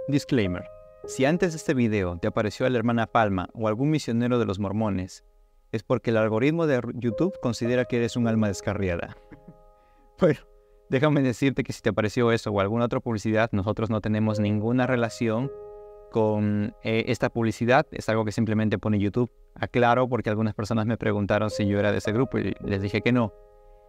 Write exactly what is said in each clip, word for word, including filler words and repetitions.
Disclaimer. Si antes de este video te apareció la hermana Palma o algún misionero de los mormones, es porque el algoritmo de YouTube considera que eres un alma descarriada. Bueno, déjame decirte que si te apareció eso o alguna otra publicidad, nosotros no tenemos ninguna relación con eh, esta publicidad. Es algo que simplemente pone YouTube. Aclaro porque algunas personas me preguntaron si yo era de ese grupo y les dije que no.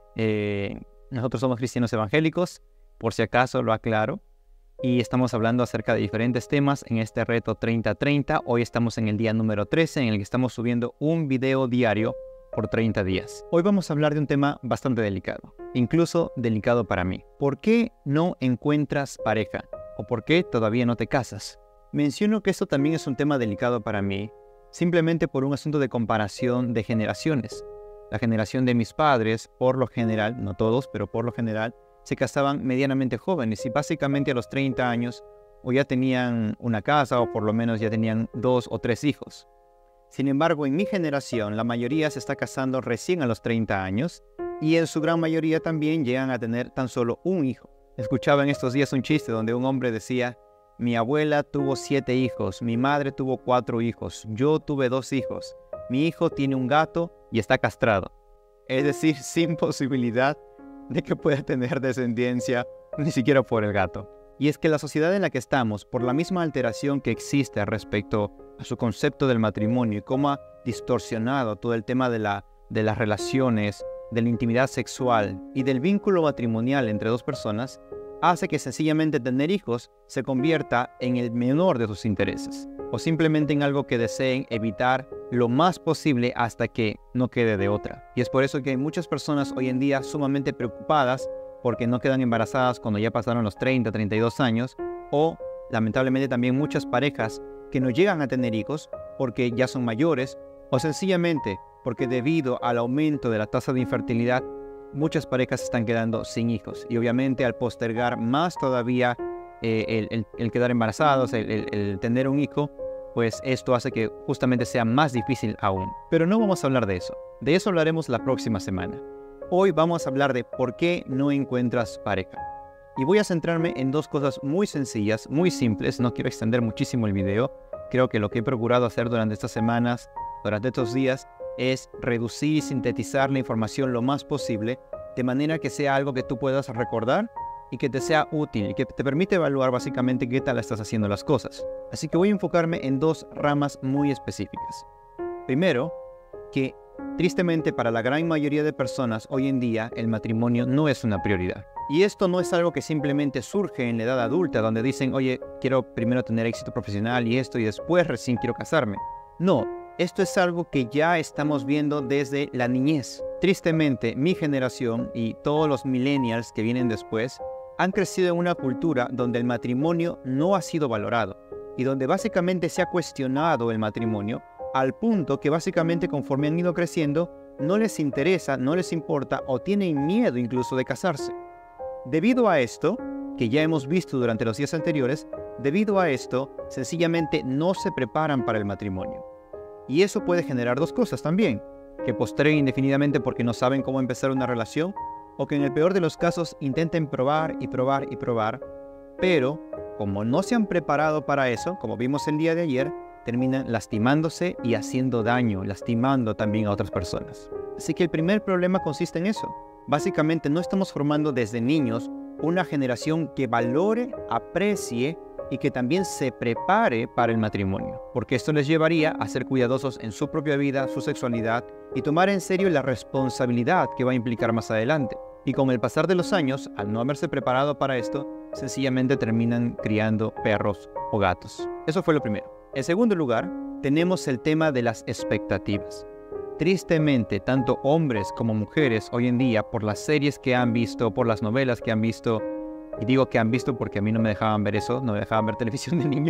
Eh, nosotros somos cristianos evangélicos, por si acaso lo aclaro. Y estamos hablando acerca de diferentes temas en este reto treinta treinta. Hoy estamos en el día número trece, en el que estamos subiendo un video diario por treinta días. Hoy vamos a hablar de un tema bastante delicado, incluso delicado para mí. ¿Por qué no encuentras pareja? ¿O por qué todavía no te casas? Menciono que esto también es un tema delicado para mí, simplemente por un asunto de comparación de generaciones. La generación de mis padres, por lo general, no todos, pero por lo general, se casaban medianamente jóvenes y básicamente a los treinta años o ya tenían una casa o por lo menos ya tenían dos o tres hijos. Sin embargo, en mi generación la mayoría se está casando recién a los treinta años y en su gran mayoría también llegan a tener tan solo un hijo. Escuchaba en estos días un chiste donde un hombre decía: mi abuela tuvo siete hijos, mi madre tuvo cuatro hijos, yo tuve dos hijos, mi hijo tiene un gato y está castrado. Es decir, sin posibilidad de que pueda tener descendencia ni siquiera por el gato. Y es que la sociedad en la que estamos, por la misma alteración que existe respecto a su concepto del matrimonio y cómo ha distorsionado todo el tema de, la, de las relaciones, de la intimidad sexual y del vínculo matrimonial entre dos personas, hace que sencillamente tener hijos se convierta en el menor de sus intereses, o simplemente en algo que deseen evitar lo más posible hasta que no quede de otra. Y es por eso que hay muchas personas hoy en día sumamente preocupadas porque no quedan embarazadas cuando ya pasaron los treinta, treinta y dos años, o lamentablemente también muchas parejas que no llegan a tener hijos porque ya son mayores, o sencillamente porque debido al aumento de la tasa de infertilidad, muchas parejas están quedando sin hijos. Y obviamente al postergar más todavía eh, el, el, el quedar embarazados, el, el, el tener un hijo, pues esto hace que justamente sea más difícil aún. Pero no vamos a hablar de eso. De eso hablaremos la próxima semana. Hoy vamos a hablar de por qué no encuentras pareja. Y voy a centrarme en dos cosas muy sencillas, muy simples. No quiero extender muchísimo el video. Creo que lo que he procurado hacer durante estas semanas, durante estos días, es reducir y sintetizar la información lo más posible, de manera que sea algo que tú puedas recordar y que te sea útil y que te permite evaluar básicamente qué tal estás haciendo las cosas. Así que voy a enfocarme en dos ramas muy específicas. Primero, que tristemente para la gran mayoría de personas hoy en día el matrimonio no es una prioridad. Y esto no es algo que simplemente surge en la edad adulta, donde dicen, oye, quiero primero tener éxito profesional y esto y después recién quiero casarme. No. Esto es algo que ya estamos viendo desde la niñez. Tristemente, mi generación y todos los millennials que vienen después han crecido en una cultura donde el matrimonio no ha sido valorado y donde básicamente se ha cuestionado el matrimonio al punto que básicamente conforme han ido creciendo no les interesa, no les importa o tienen miedo incluso de casarse. Debido a esto, que ya hemos visto durante los días anteriores, debido a esto sencillamente no se preparan para el matrimonio. Y eso puede generar dos cosas también, que posterguen indefinidamente porque no saben cómo empezar una relación, o que en el peor de los casos intenten probar y probar y probar, pero como no se han preparado para eso, como vimos el día de ayer, terminan lastimándose y haciendo daño, lastimando también a otras personas. Así que el primer problema consiste en eso. Básicamente no estamos formando desde niños una generación que valore, aprecie y que también se prepare para el matrimonio, porque esto les llevaría a ser cuidadosos en su propia vida, su sexualidad y tomar en serio la responsabilidad que va a implicar más adelante. Y con el pasar de los años, al no haberse preparado para esto, sencillamente terminan criando perros o gatos. Eso fue lo primero. En segundo lugar, tenemos el tema de las expectativas. Tristemente, tanto hombres como mujeres hoy en día, por las series que han visto, por las novelas que han visto, y digo que han visto porque a mí no me dejaban ver eso, no me dejaban ver televisión de niño.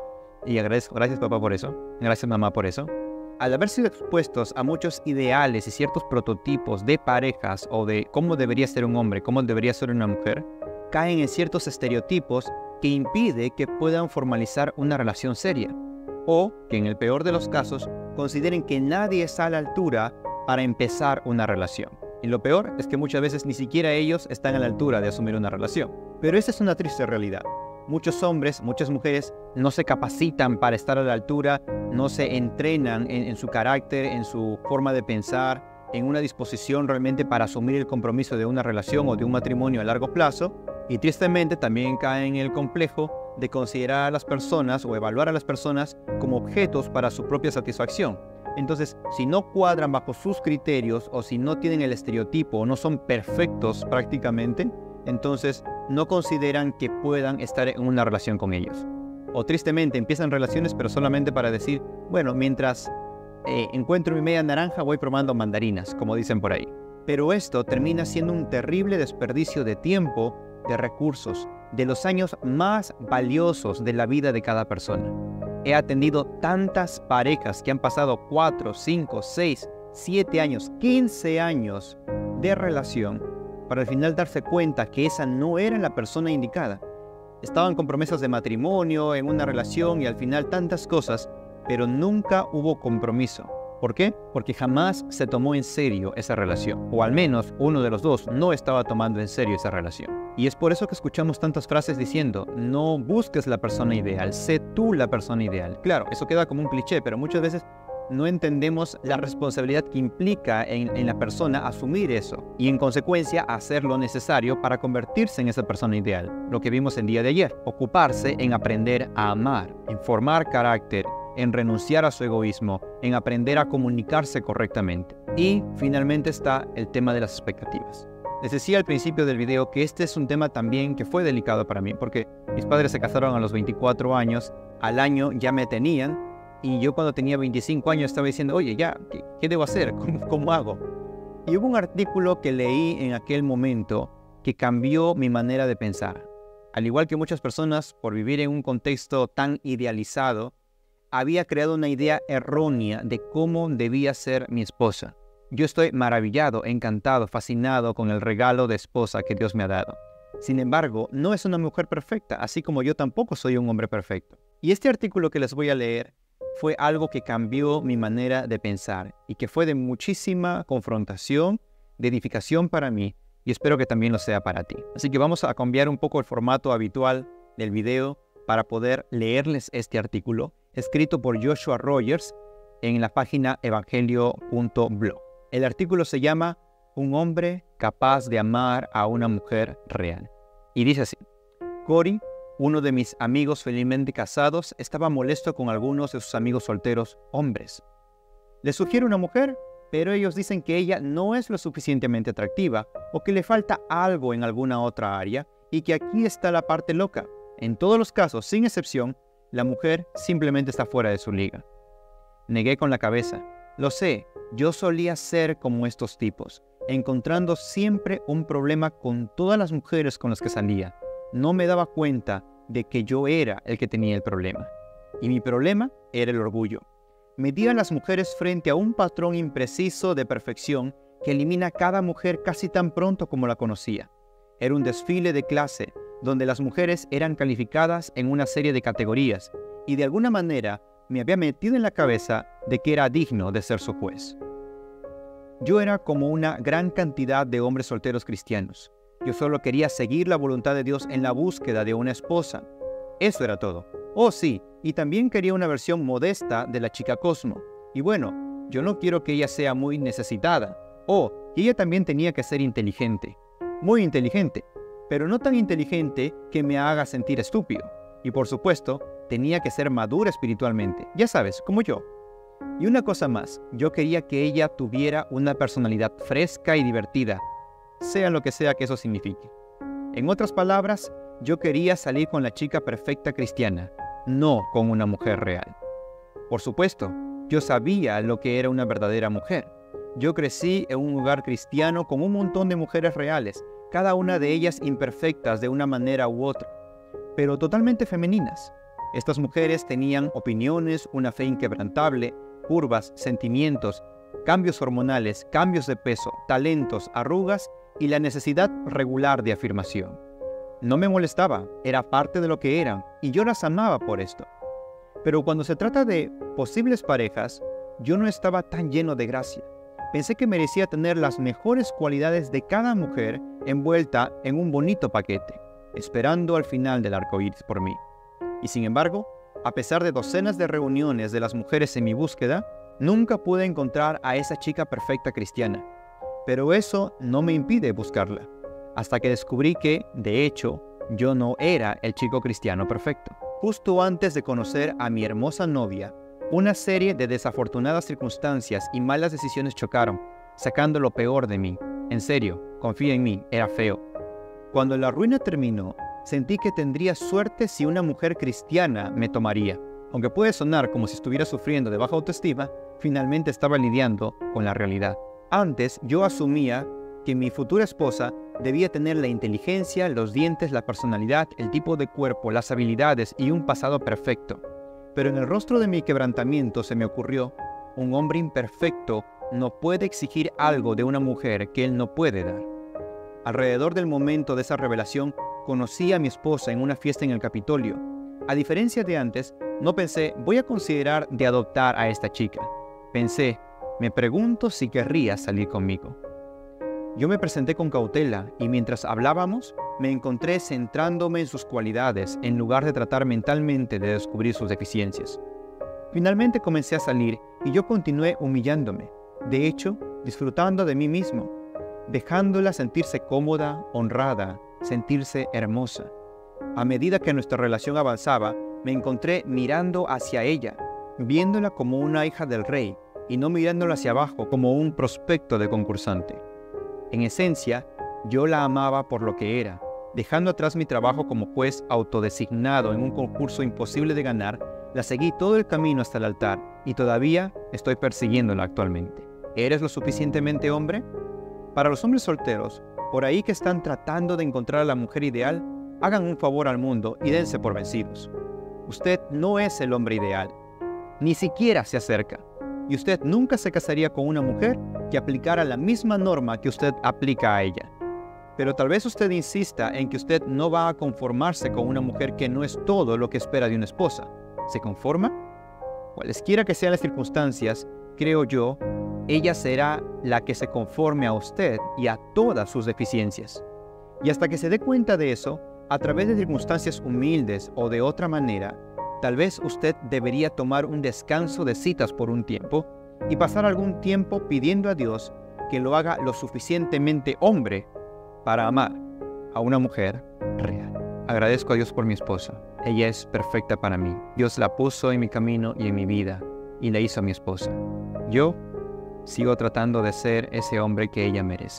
Y agradezco, gracias papá por eso, gracias mamá por eso. Al haber sido expuestos a muchos ideales y ciertos prototipos de parejas o de cómo debería ser un hombre, cómo debería ser una mujer, caen en ciertos estereotipos que impide que puedan formalizar una relación seria. O que en el peor de los casos consideren que nadie está a la altura para empezar una relación. Y lo peor es que muchas veces ni siquiera ellos están a la altura de asumir una relación. Pero esa es una triste realidad. muchos hombres, muchas mujeres no se capacitan para estar a la altura, no se entrenan en, en su carácter, en su forma de pensar, en una disposición realmente para asumir el compromiso de una relación o de un matrimonio a largo plazo, y tristemente también caen en el complejo de considerar a las personas o evaluar a las personas como objetos para su propia satisfacción. Entonces, si no cuadran bajo sus criterios o si no tienen el estereotipo o no son perfectos prácticamente, entonces no consideran que puedan estar en una relación con ellos. O tristemente empiezan relaciones pero solamente para decir, bueno, mientras eh, encuentro mi media naranja voy probando mandarinas, como dicen por ahí. Pero esto termina siendo un terrible desperdicio de tiempo, de recursos, de los años más valiosos de la vida de cada persona. He atendido tantas parejas que han pasado cuatro, cinco, seis, siete años, quince años de relación para al final darse cuenta que esa no era la persona indicada. Estaban con promesas de matrimonio, en una relación y al final tantas cosas, pero nunca hubo compromiso. ¿Por qué? Porque jamás se tomó en serio esa relación, o al menos uno de los dos no estaba tomando en serio esa relación. Y es por eso que escuchamos tantas frases diciendo, no busques la persona ideal, sé tú la persona ideal. Claro, eso queda como un cliché, pero muchas veces no entendemos la responsabilidad que implica en, en la persona asumir eso y en consecuencia hacer lo necesario para convertirse en esa persona ideal. Lo que vimos el día de ayer, ocuparse en aprender a amar, en formar carácter, en renunciar a su egoísmo, en aprender a comunicarse correctamente. Y finalmente está el tema de las expectativas. Les decía al principio del video que este es un tema también que fue delicado para mí, porque mis padres se casaron a los veinticuatro años, al año ya me tenían, y yo cuando tenía veinticinco años estaba diciendo, oye, ya, ¿qué, qué debo hacer? ¿Cómo, ¿Cómo hago? Y hubo un artículo que leí en aquel momento que cambió mi manera de pensar. Al igual que muchas personas, por vivir en un contexto tan idealizado, había creado una idea errónea de cómo debía ser mi esposa. Yo estoy maravillado, encantado, fascinado con el regalo de esposa que Dios me ha dado. Sin embargo, no es una mujer perfecta, así como yo tampoco soy un hombre perfecto. Y este artículo que les voy a leer fue algo que cambió mi manera de pensar y que fue de muchísima confrontación, de edificación para mí, y espero que también lo sea para ti. Así que vamos a cambiar un poco el formato habitual del video para poder leerles este artículo, escrito por Joshua Rogers en la página evangelio punto blog. El artículo se llama Un hombre capaz de amar a una mujer real. Y dice así: Cory, uno de mis amigos felizmente casados, estaba molesto con algunos de sus amigos solteros hombres. Le sugiere una mujer, pero ellos dicen que ella no es lo suficientemente atractiva o que le falta algo en alguna otra área y que aquí está la parte loca. En todos los casos, sin excepción, la mujer simplemente está fuera de su liga. Negué con la cabeza. Lo sé, yo solía ser como estos tipos, encontrando siempre un problema con todas las mujeres con las que salía. No me daba cuenta de que yo era el que tenía el problema. Y mi problema era el orgullo. Medía a las mujeres frente a un patrón impreciso de perfección que elimina a cada mujer casi tan pronto como la conocía. Era un desfile de clase donde las mujeres eran calificadas en una serie de categorías y de alguna manera me había metido en la cabeza de que era digno de ser su juez. Yo era como una gran cantidad de hombres solteros cristianos. Yo solo quería seguir la voluntad de Dios en la búsqueda de una esposa. Eso era todo. Oh sí, y también quería una versión modesta de la chica Cosmo. Y bueno, yo no quiero que ella sea muy necesitada. Oh, y ella también tenía que ser inteligente. Muy inteligente, pero no tan inteligente que me haga sentir estúpido. Y por supuesto, tenía que ser madura espiritualmente, ya sabes, como yo. Y una cosa más, yo quería que ella tuviera una personalidad fresca y divertida, sea lo que sea que eso signifique. En otras palabras, yo quería salir con la chica perfecta cristiana, no con una mujer real. Por supuesto, yo sabía lo que era una verdadera mujer. Yo crecí en un hogar cristiano con un montón de mujeres reales, cada una de ellas imperfectas de una manera u otra, pero totalmente femeninas. Estas mujeres tenían opiniones, una fe inquebrantable, curvas, sentimientos, cambios hormonales, cambios de peso, talentos, arrugas y la necesidad regular de afirmación. No me molestaba, era parte de lo que eran y yo las amaba por esto. Pero cuando se trata de posibles parejas, yo no estaba tan lleno de gracia. Pensé que merecía tener las mejores cualidades de cada mujer envuelta en un bonito paquete. esperando al final del arco iris por mí. Y sin embargo, a pesar de docenas de reuniones de las mujeres en mi búsqueda, nunca pude encontrar a esa chica perfecta cristiana. Pero eso no me impide buscarla, hasta que descubrí que, de hecho, yo no era el chico cristiano perfecto. Justo antes de conocer a mi hermosa novia, una serie de desafortunadas circunstancias y malas decisiones chocaron, sacando lo peor de mí. En serio, confía en mí, era feo. Cuando la ruina terminó, sentí que tendría suerte si una mujer cristiana me tomaría. Aunque puede sonar como si estuviera sufriendo de baja autoestima, finalmente estaba lidiando con la realidad. Antes, yo asumía que mi futura esposa debía tener la inteligencia, los dientes, la personalidad, el tipo de cuerpo, las habilidades y un pasado perfecto. Pero en el rostro de mi quebrantamiento se me ocurrió, un hombre imperfecto no puede exigir algo de una mujer que él no puede dar. Alrededor del momento de esa revelación, conocí a mi esposa en una fiesta en el Capitolio. A diferencia de antes, no pensé, voy a considerar de adoptar a esta chica. Pensé, me pregunto si querría salir conmigo. Yo me presenté con cautela y mientras hablábamos, me encontré centrándome en sus cualidades en lugar de tratar mentalmente de descubrir sus deficiencias. Finalmente comencé a salir y yo continué humillándome, de hecho, disfrutando de mí mismo, dejándola sentirse cómoda, honrada, sentirse hermosa. A medida que nuestra relación avanzaba, me encontré mirando hacia ella, viéndola como una hija del rey y no mirándola hacia abajo como un prospecto de concursante. En esencia, yo la amaba por lo que era, dejando atrás mi trabajo como juez autodesignado en un concurso imposible de ganar, la seguí todo el camino hasta el altar y todavía estoy persiguiéndola actualmente. ¿Eres lo suficientemente hombre? Para los hombres solteros, por ahí que están tratando de encontrar a la mujer ideal, hagan un favor al mundo y dense por vencidos. Usted no es el hombre ideal, ni siquiera se acerca, y usted nunca se casaría con una mujer que aplicara la misma norma que usted aplica a ella. Pero tal vez usted insista en que usted no va a conformarse con una mujer que no es todo lo que espera de una esposa. ¿Se conforma? Cualesquiera que sean las circunstancias, creo yo, ella será la que se conforme a usted y a todas sus deficiencias. Y hasta que se dé cuenta de eso, a través de circunstancias humildes o de otra manera, tal vez usted debería tomar un descanso de citas por un tiempo y pasar algún tiempo pidiendo a Dios que lo haga lo suficientemente hombre para amar a una mujer real. Agradezco a Dios por mi esposa. Ella es perfecta para mí. Dios la puso en mi camino y en mi vida y la hizo mi esposa. Yo sigo tratando de ser ese hombre que ella merece.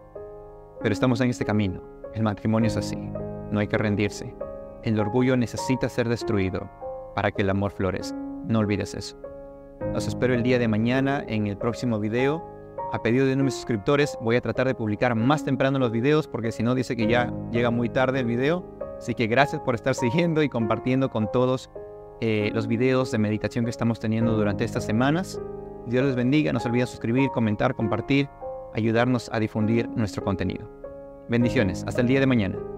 Pero estamos en este camino. El matrimonio es así. No hay que rendirse. El orgullo necesita ser destruido para que el amor florezca. No olvides eso. Los espero el día de mañana en el próximo video. A pedido de uno de mis suscriptores voy a tratar de publicar más temprano los videos porque si no dice que ya llega muy tarde el video. Así que gracias por estar siguiendo y compartiendo con todos eh, los videos de meditación que estamos teniendo durante estas semanas. Dios les bendiga. No se olviden suscribir, comentar, compartir, ayudarnos a difundir nuestro contenido. Bendiciones. Hasta el día de mañana.